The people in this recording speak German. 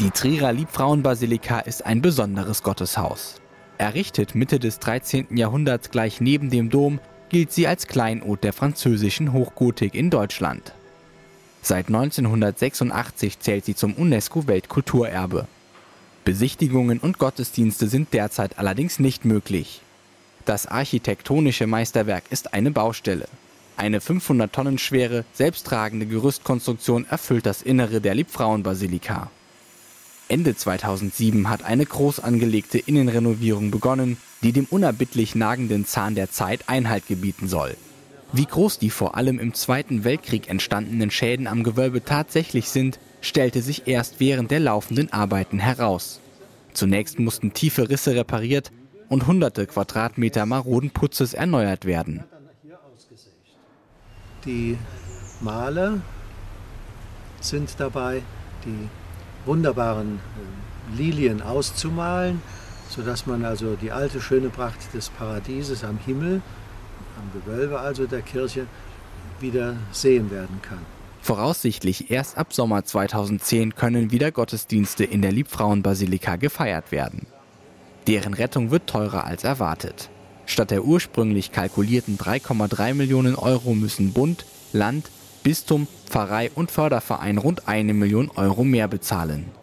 Die Trierer Liebfrauenbasilika ist ein besonderes Gotteshaus. Errichtet Mitte des 13. Jahrhunderts gleich neben dem Dom, gilt sie als Kleinod der französischen Hochgotik in Deutschland. Seit 1986 zählt sie zum UNESCO-Weltkulturerbe. Besichtigungen und Gottesdienste sind derzeit allerdings nicht möglich. Das architektonische Meisterwerk ist eine Baustelle. Eine 500 Tonnen schwere, selbsttragende Gerüstkonstruktion erfüllt das Innere der Liebfrauenbasilika. Ende 2007 hat eine groß angelegte Innenrenovierung begonnen, die dem unerbittlich nagenden Zahn der Zeit Einhalt gebieten soll. Wie groß die vor allem im Zweiten Weltkrieg entstandenen Schäden am Gewölbe tatsächlich sind, stellte sich erst während der laufenden Arbeiten heraus. Zunächst mussten tiefe Risse repariert und hunderte Quadratmeter maroden Putzes erneuert werden. Die Maler sind dabei, die wunderbaren Lilien auszumalen, sodass man also die alte schöne Pracht des Paradieses am Himmel, am Gewölbe also der Kirche, wieder sehen werden kann. Voraussichtlich erst ab Sommer 2010 können wieder Gottesdienste in der Liebfrauenbasilika gefeiert werden. Deren Rettung wird teurer als erwartet. Statt der ursprünglich kalkulierten 3,3 Millionen Euro müssen Bund, Land, Bistum, Pfarrei und Förderverein rund 1 Million Euro mehr bezahlen.